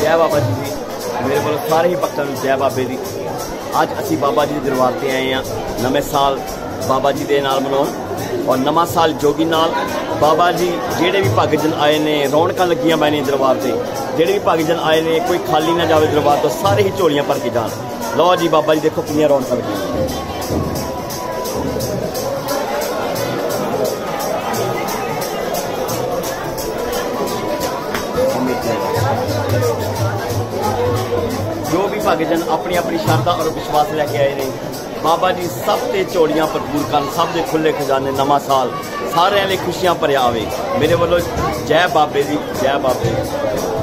जय बाबा जी दी। मेरे को सारे ही भक्तों में जय बाबे दी। अज असी बाबा जी के दरबार से आए हैं नवे साल बाबा जी के नाल मनाउण और नवा साल जोगी नाल। बाबा जी जेडे भी भगतजन आए ने रौनक लगियां पै ने दरबार से, जेडे भी भगतजन आए ने कोई खाली ना जाए दरबार तो सारे ही झोलियां भर के जान। लो जी बाबा जी देखो कितनी रौनक लगी। जो भी भगतजन अपनी अपनी श्रद्धा और विश्वास लैके आए ने बाबा जी सब ते झोलियां भरपूर कर, सब दे खुले खजाने। नवा साल सारे खुशियां भरिया आवे। मेरे वालों जय बाबे दी, जय बाबे।